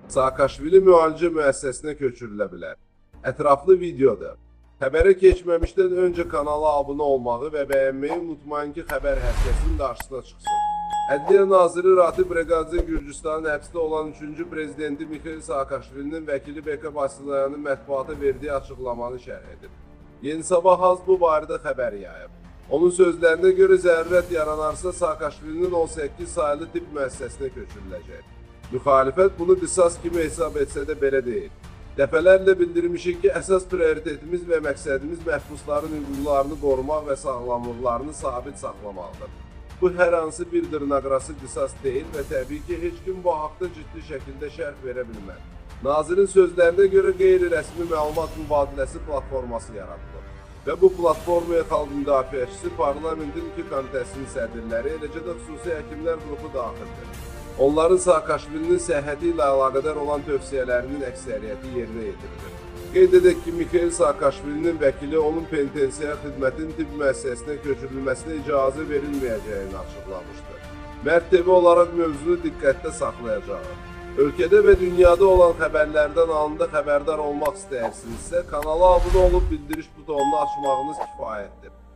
Saakashvili müalicə müəssisəsinə köçürülə bilər. Ətraflı videoda. Xəbərə keçməmişdən öncə kanala abunə olmağı və bəyənməyi unutmayın ki, xəbər hər kəsin qarşısına çıxsın. Ədliyyə Naziri Ratib Reqadze Gürcüstanın həbsdə olan 3-cü prezidenti Mikhail Saakashvilinin vəkili Beka Basilyanın mətbuata verdiyi açıqlamanı şərh edib. Yeni Sabah az bu barədə xəbər yayıb. Onun sözlərinə görə zərurət yaranarsa Saakashvilinin 18 saylı tibb müəssisəsinə köçürüləcək. Müxalifət bunu qisas kimi hesab etsə də belə deyil. Dəfələrlə bildirmişik ki, əsas prioritetimiz və məqsədimiz məhbusların hüquqlarını qorumaq və sağlamlıqlarını sabit saxlamaqdır. Bu hər hansı bir dırnaqarası qisas deyil və təbii ki, heç kim bu haqda ciddi şəkildə şərh verə bilməz. Nazirin sözlərinə görə qeyri-rəsmi məlumat mübadiləsi platforması yaradılır. Və bu platformaya xalq müdafiəçisi, parlamentin iki komitəsinin sədrləri, eləcə də xüsusi həkimlər qrupu daxildir. Onların Saakashvilinin səhhəti ilə əlaqədar olan tövsiyələrinin əksəriyyəti yerinə yetirilir. Qeyd edək ki, Mikhail Saakashvilinin vəkili onun penitensiar xidmətin tibb müəssisəsinə köçürülməsinə icazə verilməyəcəyini açıqlamışdır. Mərd TV olaraq mövzunu diqqətdə saxlayacaq. Ölkədə və dünyada olan xəbərlərdən anında xəbərdar olmaq istəyirsinizsə, kanala abunə olub bildiriş butonunu açmağınız kifayətdir.